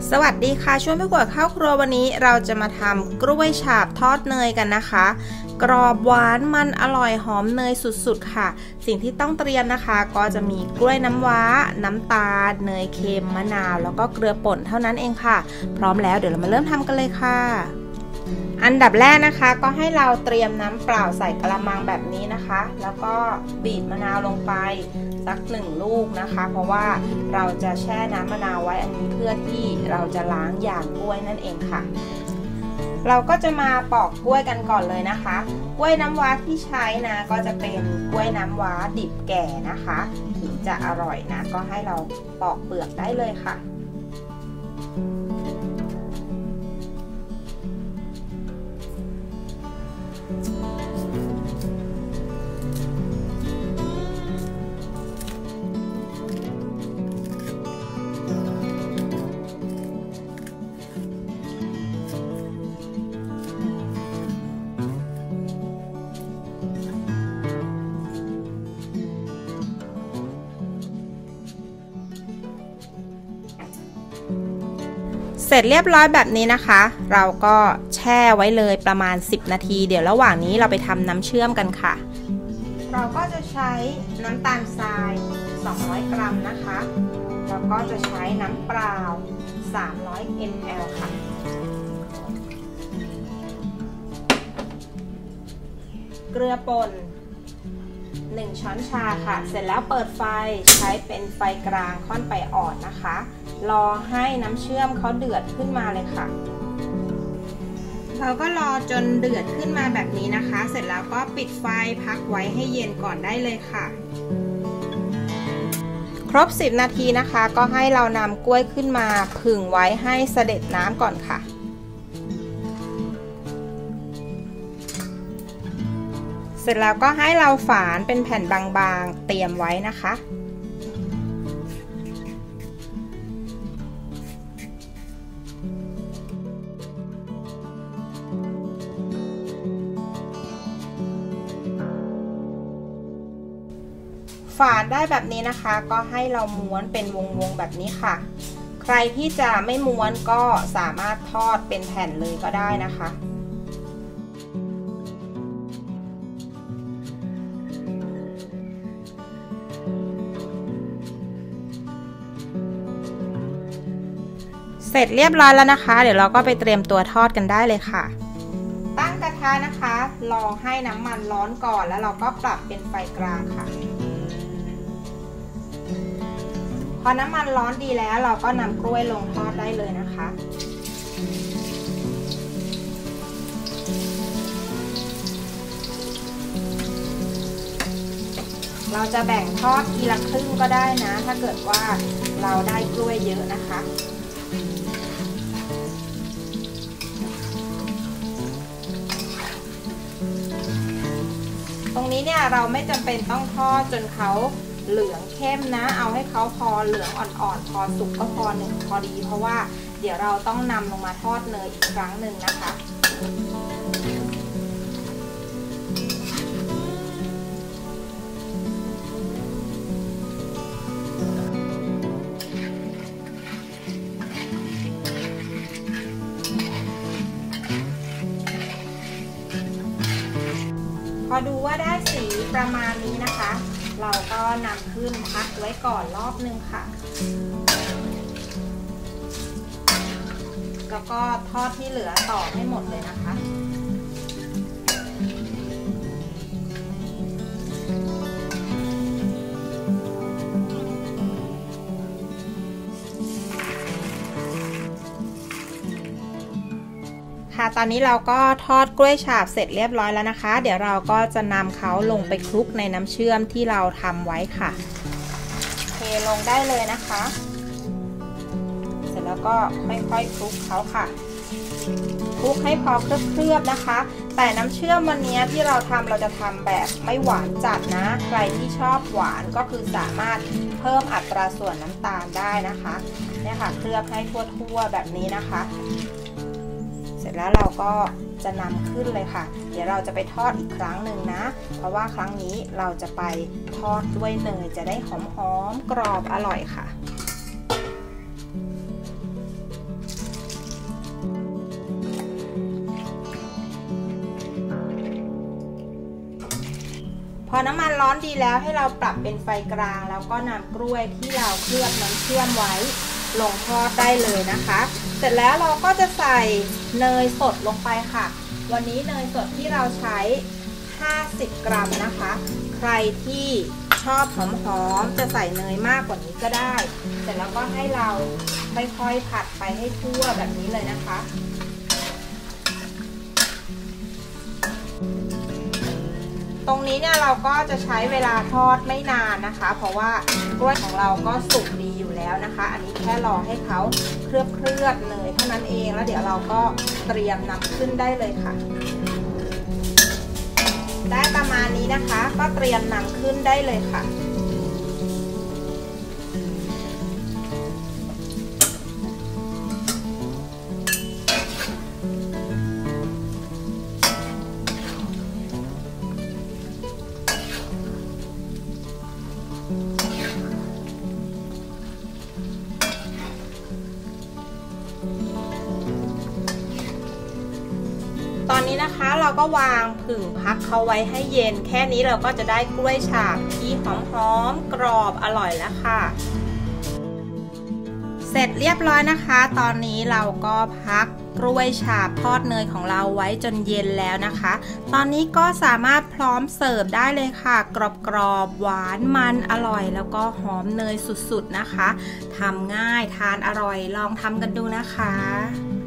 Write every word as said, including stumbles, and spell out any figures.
สวัสดีค่ะช่วยแม่ขวดข้าวครัววันนี้เราจะมาทำกล้วยฉาบทอดเนยกันนะคะกรอบหวานมันอร่อยหอมเนยสุดๆค่ะสิ่งที่ต้องเตรียมนะคะก็จะมีกล้วยน้ำว้าน้ำตาลเนยเค็มมะนาวแล้วก็เกลือป่นเท่านั้นเองค่ะพร้อมแล้วเดี๋ยวเรามาเริ่มทำกันเลยค่ะอันดับแรกนะคะก็ให้เราเตรียมน้ำเปล่าใส่กระมังแบบนี้นะคะแล้วก็บีบมะนาวลงไปสักหนึ่งลูกนะคะเพราะว่าเราจะแช่น้ำมะนาวไว้อันนี้เพื่อที่เราจะล้างยางกล้วยนั่นเองค่ะเราก็จะมาปอกกล้วยกันก่อนเลยนะคะกล้วยน้ำว้าที่ใช้นะก็จะเป็นกล้วยน้ำว้าดิบแก่นะคะถึงจะอร่อยนะก็ให้เราปอกเปลือกได้เลยค่ะเสร็จเรียบร้อยแบบนี้นะคะเราก็แช่ไว้เลยประมาณสิบนาทีเดี๋ยวระหว่างนี้เราไปทำน้ำเชื่อมกันค่ะเราก็จะใช้น้ำตาลทรายสองร้อยกรัมนะคะแล้วก็จะใช้น้ำเปล่าสามร้อยมิลลิลิตร ค่ะเกลือป่นหนึ่งช้อนชาค่ะเสร็จแล้วเปิดไฟใช้เป็นไฟกลางค่อนไปอ่อนนะคะรอให้น้ำเชื่อมเขาเดือดขึ้นมาเลยค่ะเราก็รอจนเดือดขึ้นมาแบบนี้นะคะเสร็จแล้วก็ปิดไฟพักไว้ให้เย็นก่อนได้เลยค่ะครบสิบนาทีนะคะก็ให้เรานำกล้วยขึ้นมาผึ่งไว้ให้เสด็จน้ำก่อนค่ะเสร็จแล้วก็ให้เราฝานเป็นแผ่นบางๆเตรียมไว้นะคะฝานได้แบบนี้นะคะก็ให้เราม้วนเป็นวงๆแบบนี้ค่ะใครที่จะไม่ม้วนก็สามารถทอดเป็นแผ่นเลยก็ได้นะคะเสร็จเรียบร้อยแล้วนะคะเดี๋ยวเราก็ไปเตรียมตัวทอดกันได้เลยค่ะตั้งกระทะนะคะรอให้น้ำมันร้อนก่อนแล้วเราก็ปรับเป็นไฟกลางค่ะพอน้ำมันร้อนดีแล้วเราก็นำกล้วยลงทอดได้เลยนะคะเราจะแบ่งทอดทีละครึ่งก็ได้นะถ้าเกิดว่าเราได้กล้วยเยอะนะคะตรงนี้เนี่ยเราไม่จำเป็นต้องทอดจนเขาเหลืองเข้มนะเอาให้เขาพอเหลืองอ่อนๆพอสุกก็พอหนึ่งพอดีเพราะว่าเดี๋ยวเราต้องนำลงมาทอดเนยอีกครั้งหนึ่งนะคะพอดูว่าได้สีประมาณนี้นะคะเราก็นำขึ้นพักไว้ก่อนรอบนึงค่ะแล้วก็ทอดที่เหลือต่อให้หมดเลยนะคะค่ะตอนนี้เราก็ทอดกล้วยฉาบเสร็จเรียบร้อยแล้วนะคะเดี๋ยวเราก็จะนำเขาลงไปคลุกในน้ำเชื่อมที่เราทำไว้ค่ะเทลงได้เลยนะคะเสร็จแล้วก็ค่อยๆคลุกเขาค่ะคลุกให้พอเคลือบๆนะคะแต่น้ำเชื่อมวันนี้ที่เราทำเราจะทำแบบไม่หวานจัดนะใครที่ชอบหวานก็คือสามารถเพิ่มอัตราส่วนน้ำตาลได้นะคะเนี่ยค่ะเคลือบให้ทั่วๆแบบนี้นะคะเสร็จแล้วเราก็จะนำขึ้นเลยค่ะเดี๋ยวเราจะไปทอดอีกครั้งหนึ่งนะเพราะว่าครั้งนี้เราจะไปทอดด้วยเนยจะได้หอมๆกรอบอร่อยค่ะอน้ำมันร้อนดีแล้วให้เราปรับเป็นไฟกลางแล้วก็นำกล้วยที่เราเคลือบน้ำเชื่อมไว้ลงทอดได้เลยนะคะเสร็จแล้วเราก็จะใส่เนยสดลงไปค่ะวันนี้เนยสดที่เราใช้ห้าสิบกรัมนะคะใครที่ชอบหอมๆจะใส่เนยมากกว่านี้ก็ได้เสร็จแล้วก็ให้เราค่อยๆผัดไปให้ทั่วแบบนี้เลยนะคะตรงนี้เนี่ยเราก็จะใช้เวลาทอดไม่นานนะคะเพราะว่ากล้วยของเราก็สุกดีอยู่แล้วนะคะอันนี้แค่รอให้เขาเคลือบเคลือบเนยเท่านั้นเองแล้วเดี๋ยวเราก็เตรียมนำขึ้นได้เลยค่ะได้ประมาณนี้นะคะก็เตรียมนำขึ้นได้เลยค่ะตอนนี้นะคะเราก็วางผึ่งพักเขาไว้ให้เย็นแค่นี้เราก็จะได้กล้วยฉาบที่หอมๆกรอบอร่อยแล้วค่ะเสร็จเรียบร้อยนะคะตอนนี้เราก็พักกล้วยฉาบทอดเนยของเราไว้จนเย็นแล้วนะคะตอนนี้ก็สามารถพร้อมเสิร์ฟได้เลยค่ะกรอบๆหวานมันอร่อยแล้วก็หอมเนยสุดๆนะคะทำง่ายทานอร่อยลองทำกันดูนะคะ